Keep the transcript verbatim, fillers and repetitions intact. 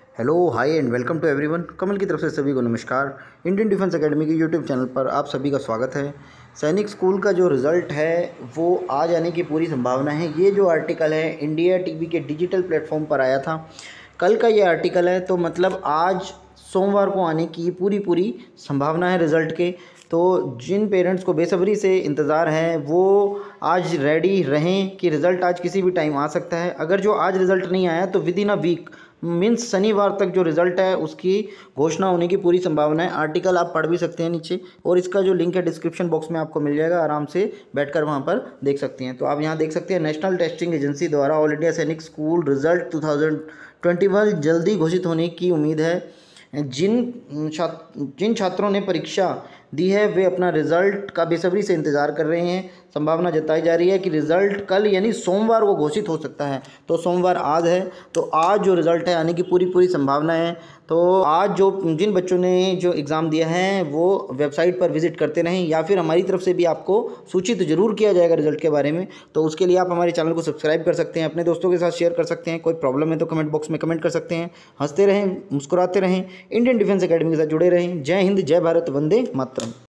Hello hi and welcome to everyone. Kamal की तरफ से सभी को नमस्कार। इंडियन डिफेंस एकेडमी के यूट्यूब चैनल पर आप सभी का स्वागत है। सैनिक स्कूल का जो रिज़ल्ट है वो आज आने की पूरी संभावना है। ये जो आर्टिकल है इंडिया टीवी के डिजिटल प्लेटफॉर्म पर आया था, कल का ये आर्टिकल है, तो मतलब आज सोमवार को आने की पूरी पूरी संभावना है रिज़ल्ट के। तो जिन पेरेंट्स को बेसब्री से इंतज़ार है वो आज रेडी रहें कि रिज़ल्ट आज किसी भी टाइम आ सकता है। अगर जो आज रिज़ल्ट नहीं आया तो within a week means शनिवार तक जो रिज़ल्ट है उसकी घोषणा होने की पूरी संभावना है। आर्टिकल आप पढ़ भी सकते हैं नीचे, और इसका जो लिंक है डिस्क्रिप्शन बॉक्स में आपको मिल जाएगा, आराम से बैठकर वहां पर देख सकते हैं। तो आप यहां देख सकते हैं, नेशनल टेस्टिंग एजेंसी द्वारा all India Sainik school result two thousand twenty one जल्दी घोषित होने की उम्मीद है। जिन छात्र जिन छात्रों ने परीक्षा दी है वे अपना रिज़ल्ट का बेसब्री से इंतज़ार कर रहे हैं। संभावना जताई जा रही है कि रिज़ल्ट कल यानी सोमवार को घोषित हो सकता है। तो सोमवार आज है, तो आज जो रिज़ल्ट है आने की पूरी पूरी संभावना है। तो आज जो जिन बच्चों ने जो एग्ज़ाम दिया है वो वेबसाइट पर विज़िट करते रहें, या फिर हमारी तरफ से भी आपको सूचित ज़रूर किया जाएगा रिज़ल्ट के बारे में। तो उसके लिए आप हमारे चैनल को सब्सक्राइब कर सकते हैं, अपने दोस्तों के साथ शेयर कर सकते हैं। कोई प्रॉब्लम है तो कमेंट बॉक्स में कमेंट कर सकते हैं। हंसते रहें, मुस्कुराते रहें, इंडियन डिफेंस एकेडमी के साथ जुड़े रहें। जय हिंद, जय भारत, वंदे मातरम।